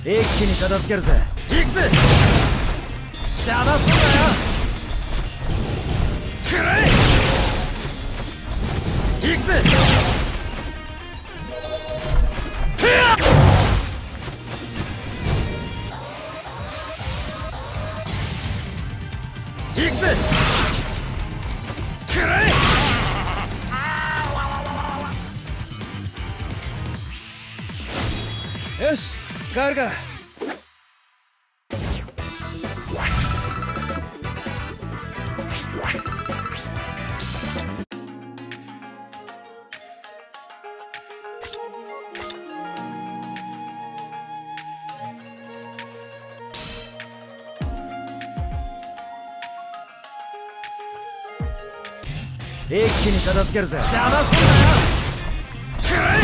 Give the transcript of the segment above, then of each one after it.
一気に片付けるぜ。行くぜ。邪魔すんなよ。くらえ。行くぜ。行くぜ。くらえ。よし、変わるか。一気に片付けるぜ。邪魔すんなよ。くらえ。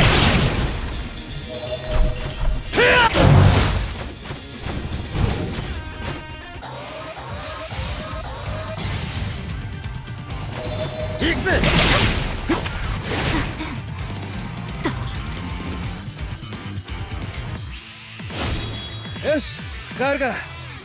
行くぜ。よし、変わるか。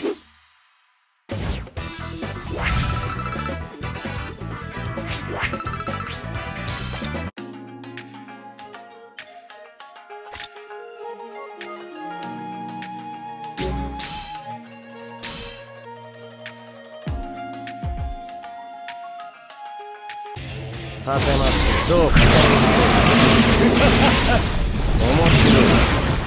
立てます。どうか面白い。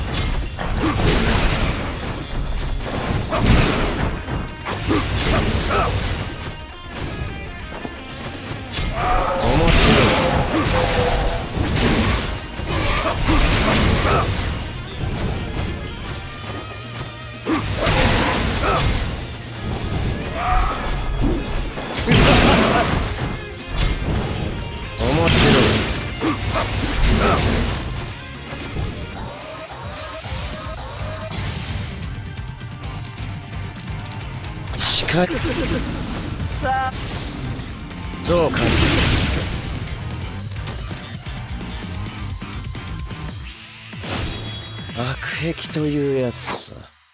さあどうか悪癖というやつさ。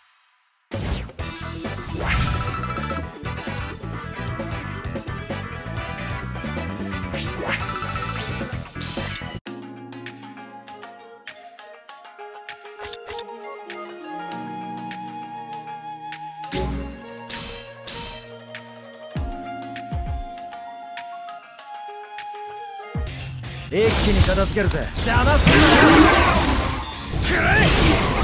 一気に片付けるぜ。邪魔すんなよ。くらえ。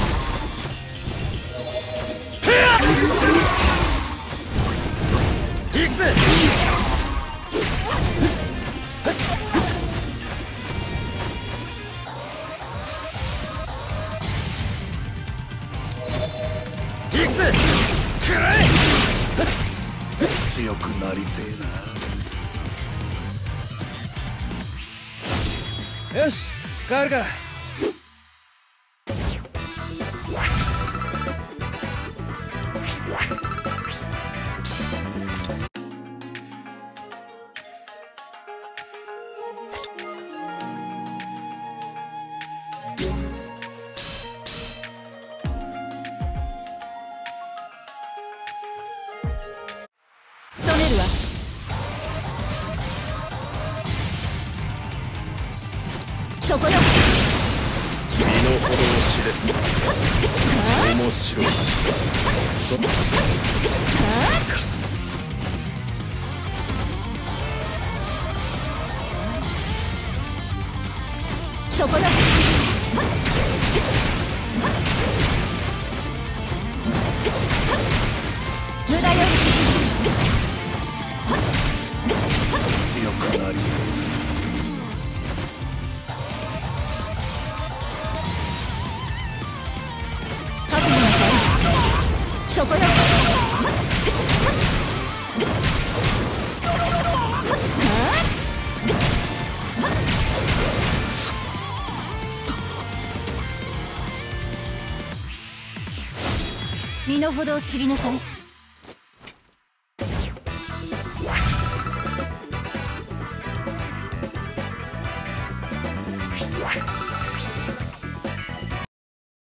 行くぜ。行くぜ。くらえ。強くなりてえな。よし、変わるか。 仕留めるわ。そこよ。 身の程を知れ。面白い。 そこよ。無駄よ。 強くなりてえ。 そこよ。身の程を知りなさい。 What?